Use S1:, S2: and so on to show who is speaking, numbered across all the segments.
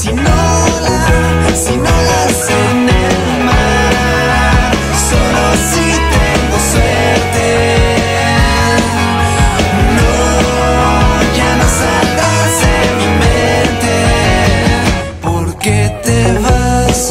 S1: Si no las en el mar, solo si tengo suerte. No, ya no saldrás de mi mente, porque te vas.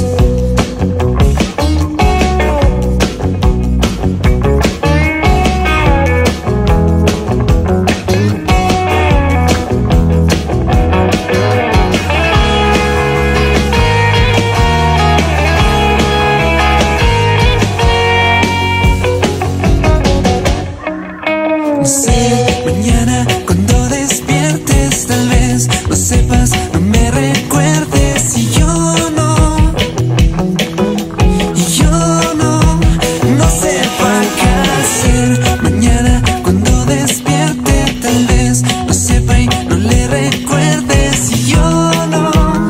S1: No sé, mañana cuando despiertes tal vez no sepas, no me recuerdes y yo no sepa qué hacer. Mañana cuando despierte tal vez no sepa y no le recuerdes y yo no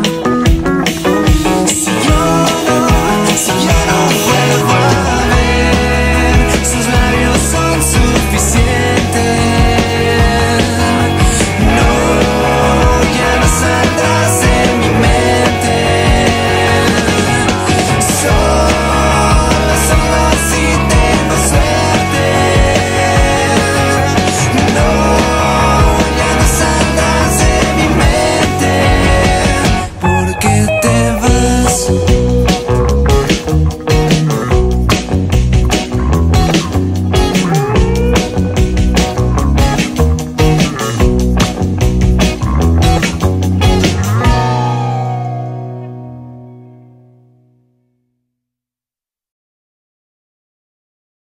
S1: vuelvo a ver, sus labios son suficientes. ¿Por qué te vas?